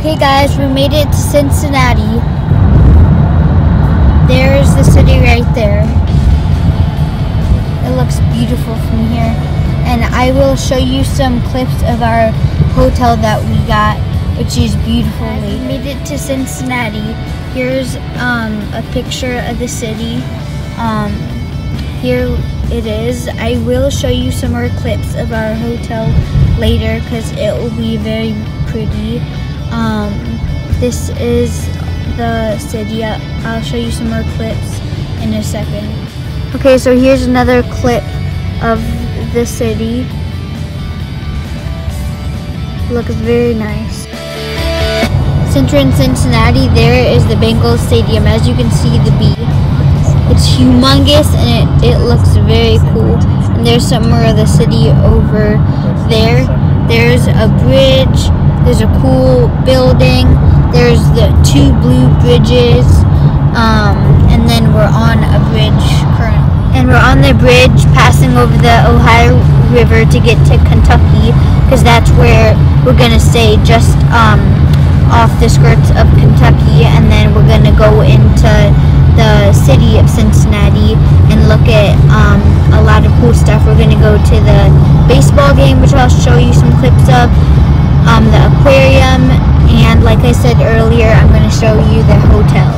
Okay guys, we made it to Cincinnati. There's the city right there. It looks beautiful from here. And I will show you some clips of our hotel that we got, which is beautiful. We made it to Cincinnati. Here's a picture of the city. Here it is. I will show you some more clips of our hotel later because it will be very pretty. This is the city. I'll show you some more clips in a second. Okay, so here's another clip of the city. Looks very nice. Since we're in Cincinnati, there is the Bengals Stadium. As you can see, the B. It's humongous and it looks very cool. And there's some more of the city over there. There's a bridge. There's a cool building. There's the 2 blue bridges. And then we're on a bridge currently. And we're on the bridge passing over the Ohio River to get to Kentucky, because that's where we're going to stay, just off the skirts of Kentucky. And then we're going to go into the city of Cincinnati and look at a lot of cool stuff. We're going to go to the baseball game, which I'll show you some clips of, the aquarium, and like I said earlier, I'm going to show you the hotel.